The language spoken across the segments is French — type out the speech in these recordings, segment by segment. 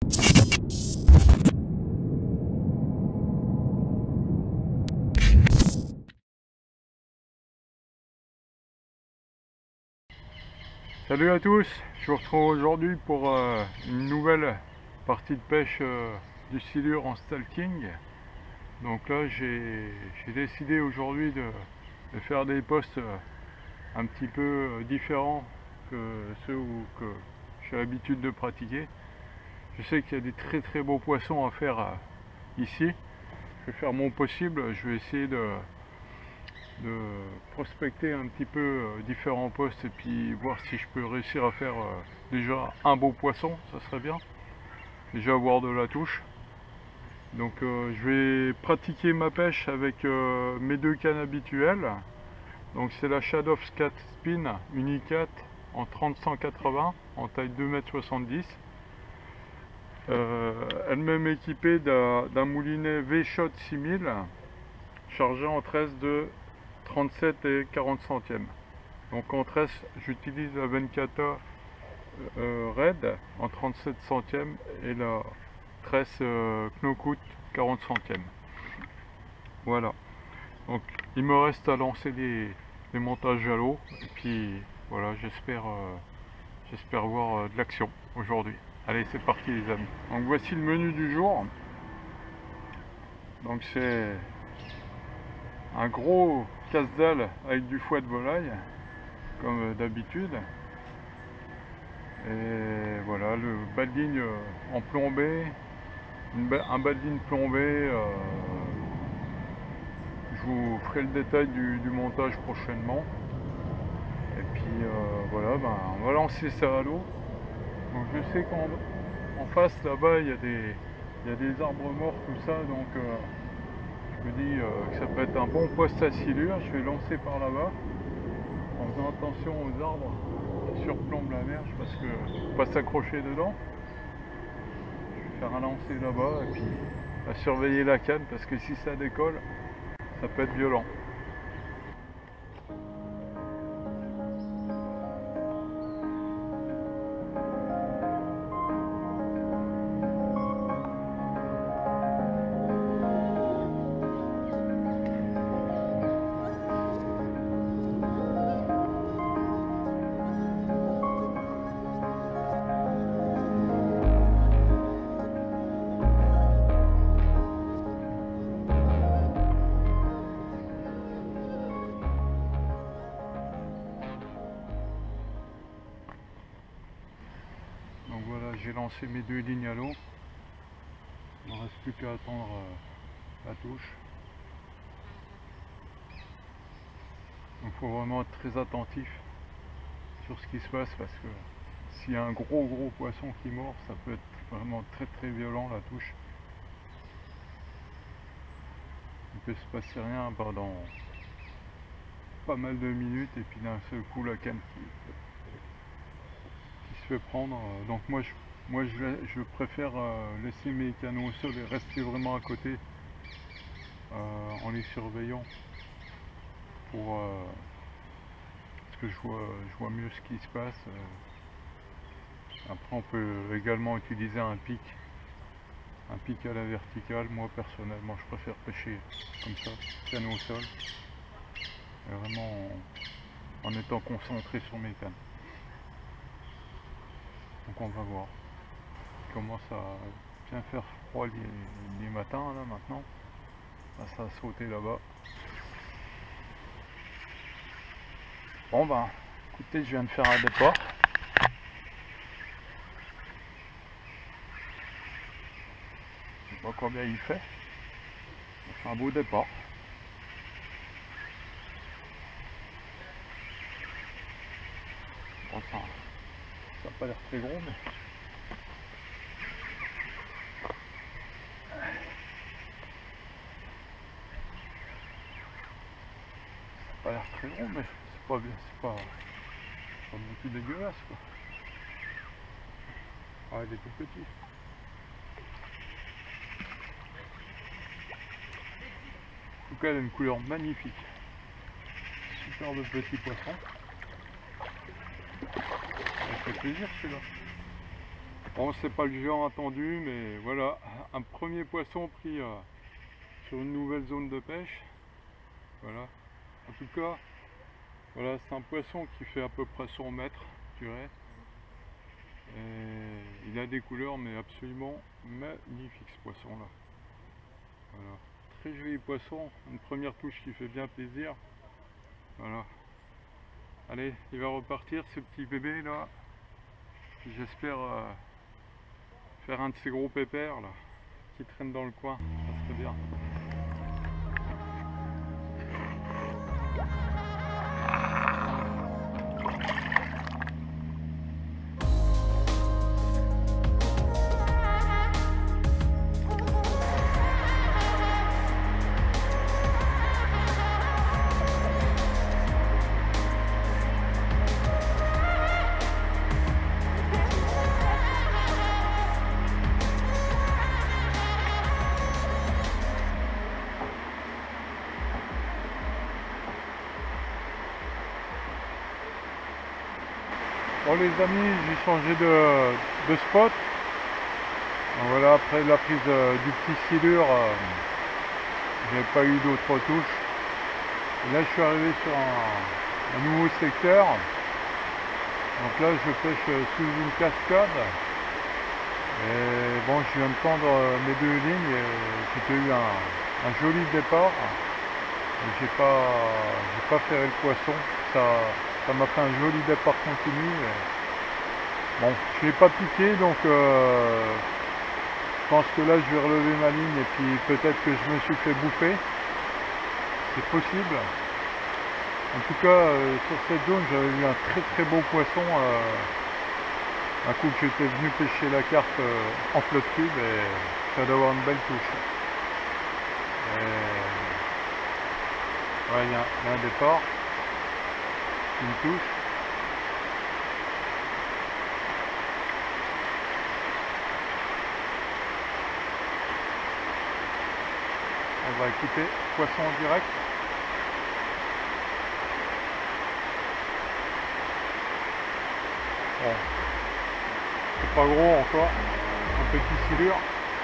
Salut à tous, je vous retrouve aujourd'hui pour une nouvelle partie de pêche du silure en stalking. Donc là j'ai décidé aujourd'hui de faire des posts un petit peu différents que ceux que j'ai l'habitude de pratiquer. Je sais qu'il y a des très beaux poissons à faire ici. Je vais faire mon possible, je vais essayer de prospecter un petit peu différents postes et puis voir si je peux réussir à faire déjà un beau poisson, ça serait bien. Déjà avoir de la touche. Donc je vais pratiquer ma pêche avec mes deux cannes habituelles. Donc c'est la Shadow Scat Spin Unicat en 30-180 en taille 2,70 m. Elle-même équipée d'un moulinet V-Shot 6000 chargé en tresse de 37 et 40 centièmes. Donc en tresse, j'utilise la Venkata Red en 37 centièmes et la tresse Knokut 40 centièmes. Voilà. Donc il me reste à lancer les montages à l'eau et puis voilà, j'espère voir de l'action aujourd'hui. Allez, c'est parti les amis. Donc voici le menu du jour. Donc c'est un gros casse-dalle avec du foie de volaille, comme d'habitude. Et voilà, le bas de ligne en plombé, un bas de ligne plombé. Je vous ferai le détail du montage prochainement. Et puis voilà, on va lancer ça à l'eau. Donc je sais qu'en face là-bas il y a des arbres morts, tout ça, donc je me dis que ça peut être un bon poste à silure. Je vais lancer par là-bas en faisant attention aux arbres qui surplombent la mer parce que faut pas s'accrocher dedans. Je vais faire un lancer là-bas et puis à surveiller la canne parce que si ça décolle, ça peut être violent. Donc voilà, j'ai lancé mes deux lignes à l'eau. Il ne reste plus qu'à attendre la touche. Donc il faut vraiment être très attentif sur ce qui se passe parce que s'il y a un gros poisson qui mord, ça peut être vraiment très violent la touche. Il peut se passer rien pendant pas mal de minutes et puis d'un seul coup la canne qui se fait prendre. Donc moi je préfère laisser mes canaux au sol et rester vraiment à côté en les surveillant pour parce que je vois mieux ce qui se passe. Après on peut également utiliser un pic à la verticale. Moi personnellement je préfère pêcher comme ça, canot au sol, et vraiment en étant concentré sur mes cannes. Donc on va voir. Il commence à bien faire froid les matins là maintenant. Là, ça a sauté là-bas. Bon écoutez, je viens de faire un départ. Je sais pas combien il fait. C'est un beau départ. Bon, ça n'a pas l'air très gros, mais pas l'air très gros, mais c'est pas bien, c'est pas non plus dégueulasse quoi. Ah, il est tout petit. En tout cas, elle a une couleur magnifique. Super de petit poisson. Ça fait plaisir celui-là. Bon, c'est pas le géant attendu, mais voilà, un premier poisson pris sur une nouvelle zone de pêche. Voilà, en tout cas, voilà, c'est un poisson qui fait à peu près 100 mètres, je dirais. Et il a des couleurs, mais absolument magnifiques ce poisson-là. Voilà, très joli poisson, une première touche qui fait bien plaisir. Voilà. Allez, il va repartir ce petit bébé là. J'espère faire un de ces gros pépères là qui traînent dans le coin, ça serait bien. Bon les amis, j'ai changé de spot. Donc voilà, après la prise du petit silure, j'ai pas eu d'autres touches. Et là je suis arrivé sur un nouveau secteur. Donc là je pêche sous une cascade. Et bon, je viens de tendre mes deux lignes et j'ai eu un joli départ. J'ai pas ferré le poisson. Ça m'a fait un joli départ continu. Bon, je l'ai pas piqué, donc je pense que là je vais relever ma ligne et puis peut-être que je me suis fait bouffer. C'est possible. En tout cas, sur cette zone, j'avais eu un très beau poisson. Un coup que j'étais venu pêcher la carpe en flotte cube et ça doit avoir une belle touche. Ouais, il y a un départ, une touche. On va écouter poisson en direct. Bon, c'est pas gros encore, un petit silure.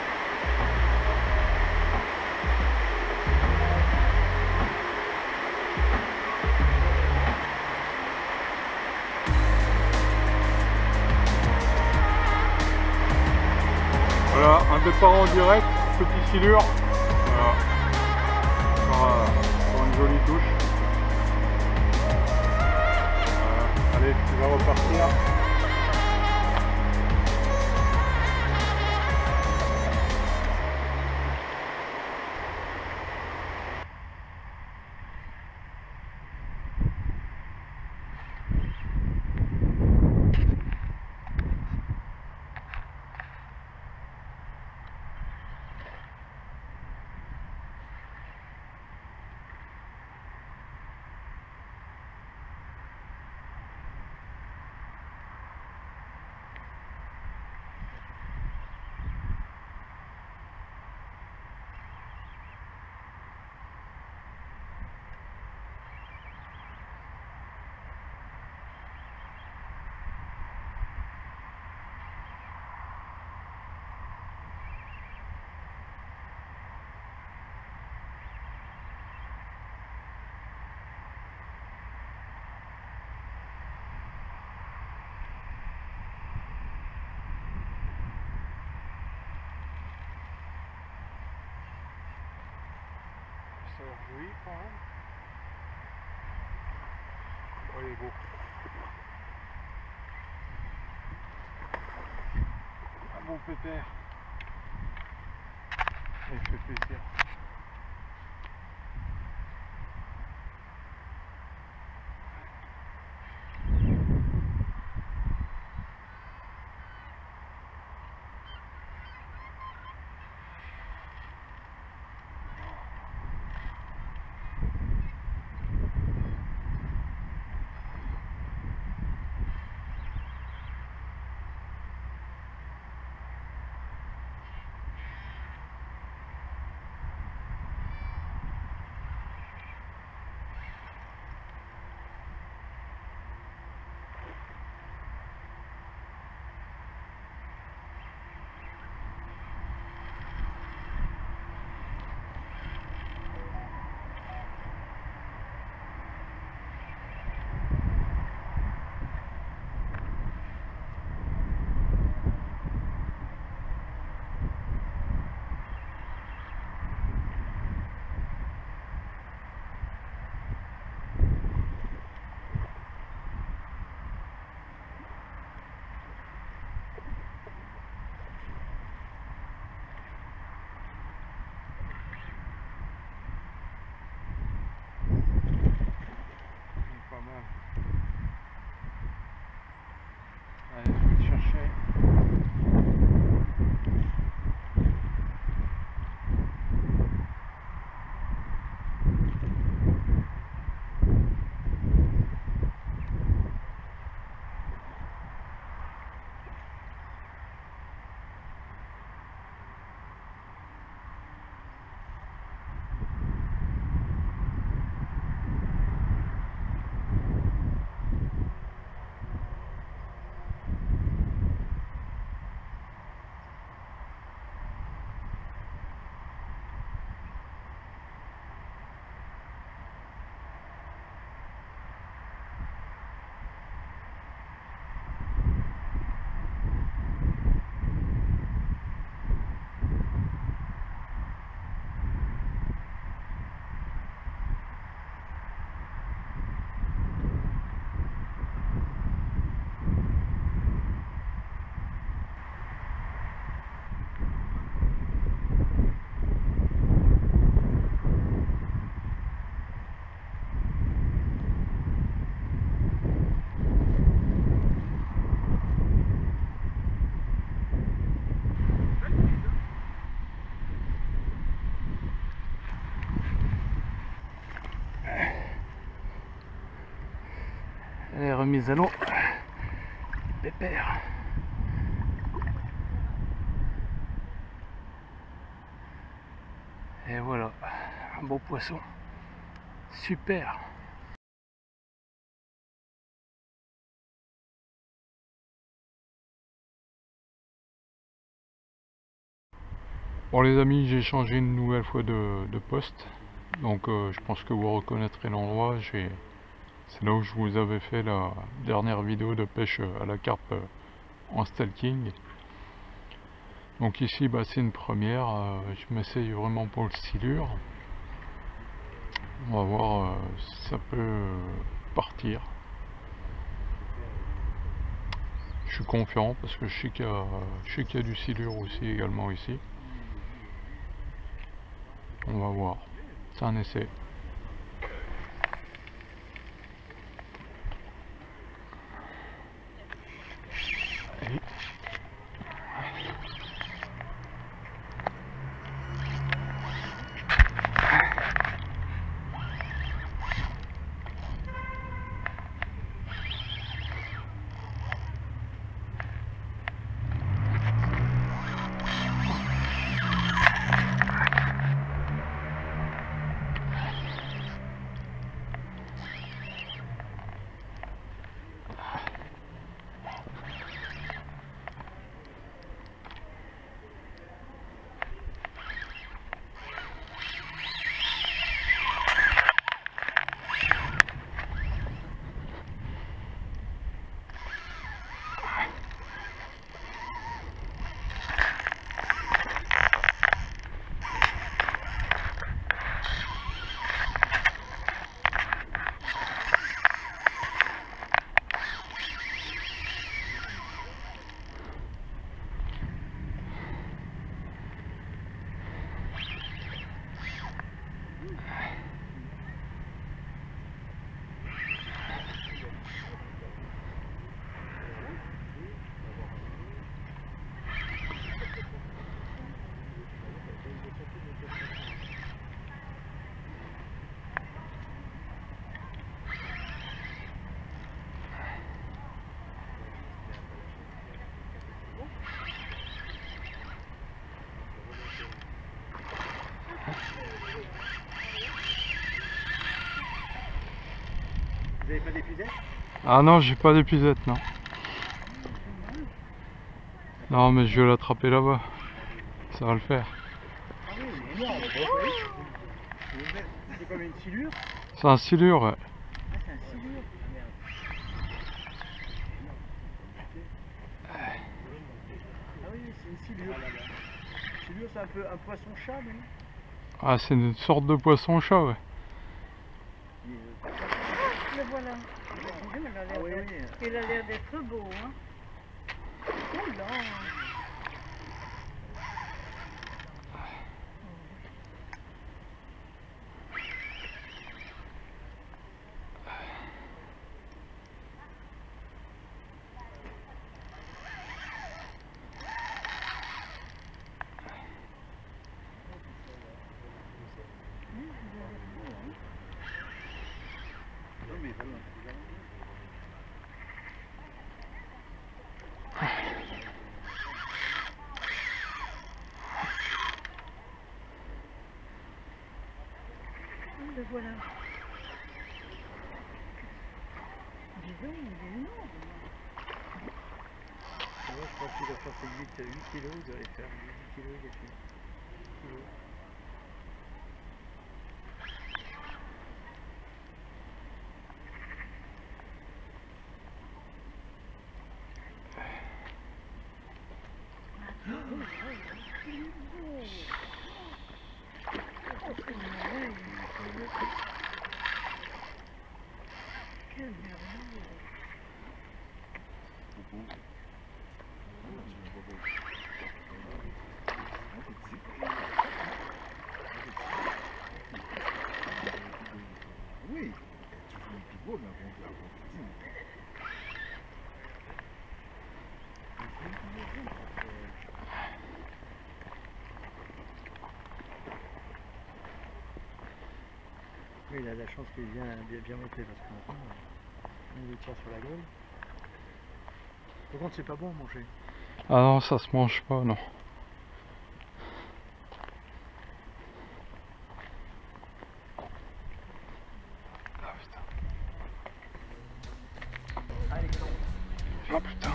Voilà, un départ en direct, petit silure. Voilà. Sur une jolie touche. Voilà. Allez, tu vas repartir. Ça a l'air joli quand même. Oh, il est beau. Un beau pépère. Il fait plaisir. mes anneaux. Pépère. Et voilà, un beau poisson. Super. Bon les amis, j'ai changé une nouvelle fois de poste. Donc je pense que vous reconnaîtrez l'endroit. C'est là où je vous avais fait la dernière vidéo de pêche à la carpe en stalking. Donc ici bah, c'est une première, je m'essaye vraiment pour le silure. On va voir si ça peut partir. Je suis confiant parce que je sais qu'il y a du silure aussi également ici. On va voir, c'est un essai. Et... Vous avez pas d'épuisette? Ah non, j'ai pas d'épuisette, non. Non, mais je vais l'attraper là-bas. Ça va le faire. Ah oui, il est énorme. C'est comme une silure? C'est un silure, ouais. Ah, c'est un silure. Ah oui, c'est une silure. Silure, c'est un peu un poisson-chat, non? Ah, c'est une sorte de poisson-chat, ouais. Le voilà. Ah oui, Il a l'air d'être beau, hein. Oula. Le voilà. Dis donc, il est énorme. je pense qu'il doit faire 8 kilos, il doit aller faire 10 kilos, il a fait 10 kilos. Quelle merveille. Oui, il est plus beau, mais bon, oui, il a la chance qu'il est bien monté parce que maintenant, Il les tire sur la gueule. Par contre, c'est pas bon à manger. Ah non, ça se mange pas, non. Ah putain. Allez, Oh putain.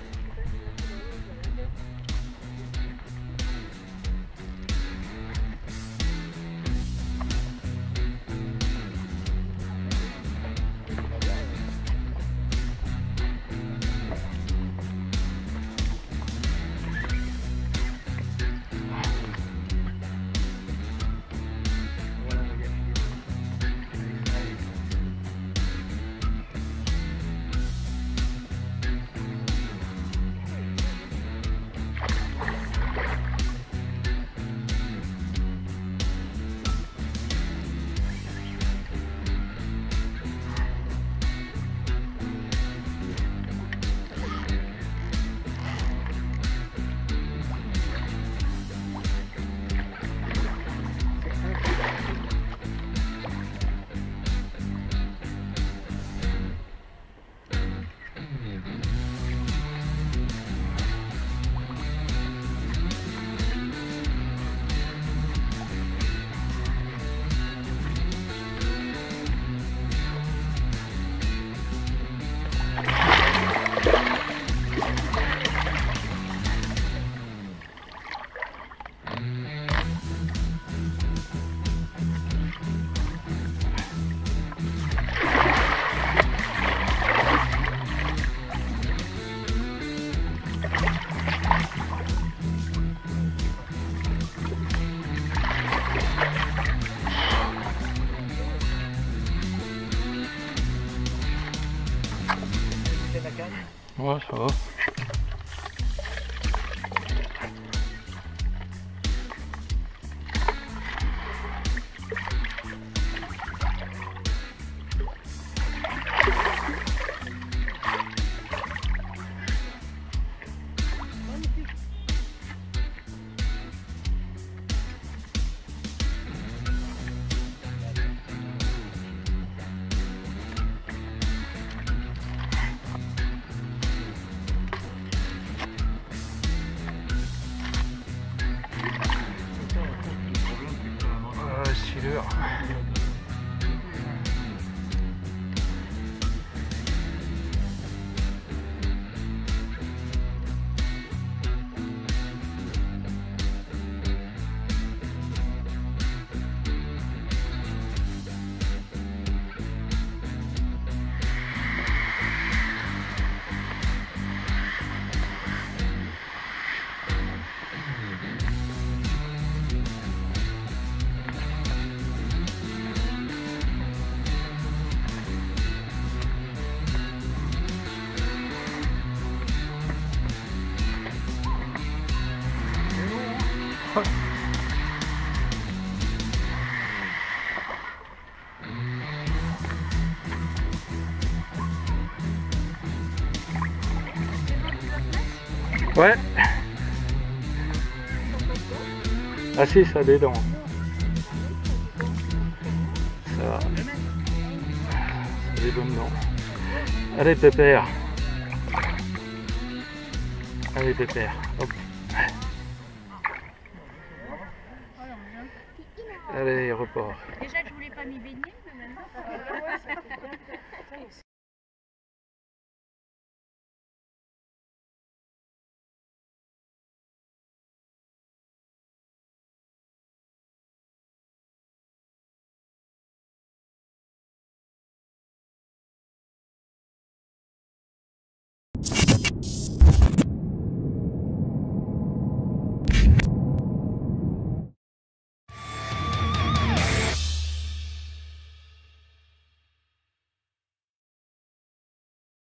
voilà, on va y aller. C'est la canne. Ouais, ça va. C'est l'heure. Ouais. Ah si, ça a des dents. Ça va. Ça a des bonnes dents. Allez, Pépère. Allez, Pépère. Hop. Allez, repart. Déjà que je voulais pas m'y baigner, mais maintenant.